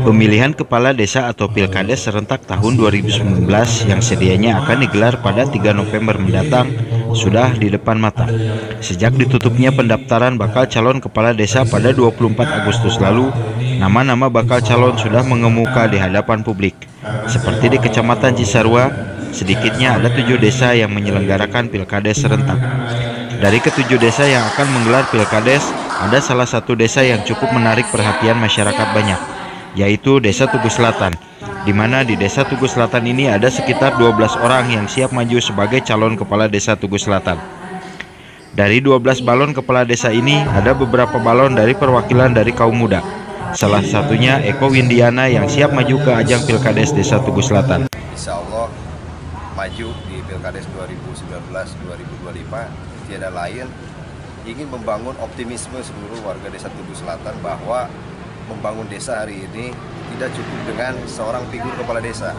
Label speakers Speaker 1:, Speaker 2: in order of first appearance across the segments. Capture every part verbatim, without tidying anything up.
Speaker 1: Pemilihan kepala desa atau Pilkades serentak tahun dua ribu sembilan belas yang sedianya akan digelar pada tiga November mendatang sudah di depan mata. Sejak ditutupnya pendaftaran bakal calon kepala desa pada dua puluh empat Agustus lalu, nama-nama bakal calon sudah mengemuka di hadapan publik. Seperti di Kecamatan Cisarua, sedikitnya ada tujuh desa yang menyelenggarakan Pilkades serentak. Dari ketujuh desa yang akan menggelar Pilkades, ada salah satu desa yang cukup menarik perhatian masyarakat banyak, yaitu Desa Tugu Selatan, di mana di Desa Tugu Selatan ini ada sekitar dua belas orang yang siap maju sebagai calon kepala desa Tugu Selatan. Dari dua belas balon kepala desa ini, ada beberapa balon dari perwakilan dari kaum muda. Salah satunya Eko Windiana yang siap maju ke ajang Pilkades Desa Tugu Selatan.
Speaker 2: Insya Allah maju di Pilkades dua ribu sembilan belas dua ribu dua puluh lima, tiada lain ingin membangun optimisme seluruh warga Desa Tugu Selatan bahwa membangun desa hari ini tidak cukup dengan seorang figur kepala desa.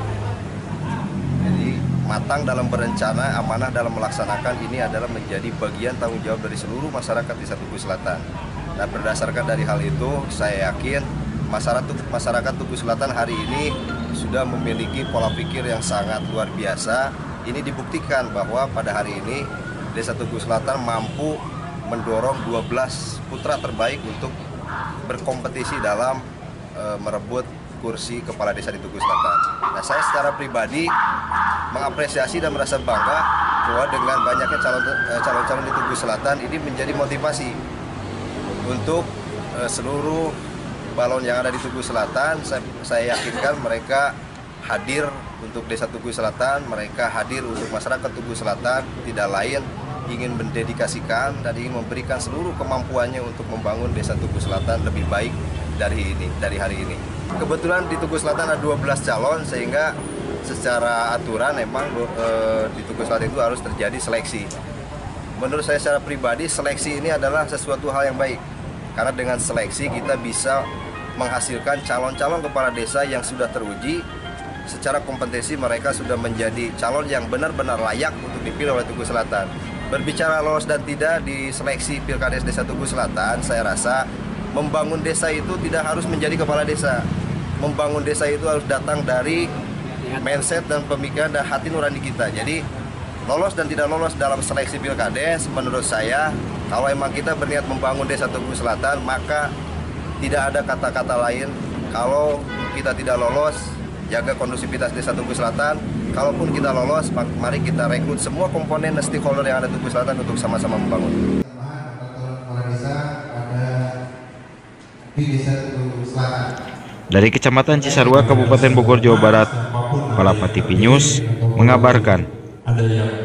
Speaker 2: Jadi matang dalam berencana, amanah dalam melaksanakan ini adalah menjadi bagian tanggung jawab dari seluruh masyarakat Desa Tugu Selatan. Dan berdasarkan dari hal itu, saya yakin masyarakat masyarakat Tugu Selatan hari ini sudah memiliki pola pikir yang sangat luar biasa. Ini dibuktikan bahwa pada hari ini Desa Tugu Selatan mampu mendorong dua belas putra terbaik untuk berkompetisi dalam e, merebut kursi kepala desa di Tugu Selatan. Nah, saya secara pribadi mengapresiasi dan merasa bangga bahwa dengan banyaknya calon e, calon-calon di Tugu Selatan ini menjadi motivasi untuk e, seluruh balon yang ada di Tugu Selatan. Saya, saya yakinkan mereka hadir untuk Desa Tugu Selatan, mereka hadir untuk masyarakat Tugu Selatan, tidak lain ingin mendedikasikan dan ingin memberikan seluruh kemampuannya untuk membangun Desa Tugu Selatan lebih baik dari ini, dari hari ini. Kebetulan di Tugu Selatan ada dua belas calon, sehingga secara aturan memang e, di Tugu Selatan itu harus terjadi seleksi. Menurut saya secara pribadi, seleksi ini adalah sesuatu hal yang baik, karena dengan seleksi kita bisa menghasilkan calon-calon kepala desa yang sudah teruji secara kompetensi, mereka sudah menjadi calon yang benar-benar layak untuk dipilih oleh Tugu Selatan. Berbicara lolos dan tidak di seleksi Pilkades Desa Tugu Selatan, saya rasa membangun desa itu tidak harus menjadi kepala desa. Membangun desa itu harus datang dari mindset dan pemikiran dan hati nurani kita. Jadi lolos dan tidak lolos dalam seleksi Pilkades, menurut saya kalau emang kita berniat membangun Desa Tugu Selatan, maka tidak ada kata-kata lain. Kalau kita tidak lolos, jaga kondusivitas Desa Tugu Selatan. Kalaupun kita lolos, mari kita rekrut semua komponen stakeholder yang ada di Tugu Selatan untuk sama-sama membangun.
Speaker 1: Dari Kecamatan Cisarua, Kabupaten Bogor, Jawa Barat, Palapa T V News mengabarkan.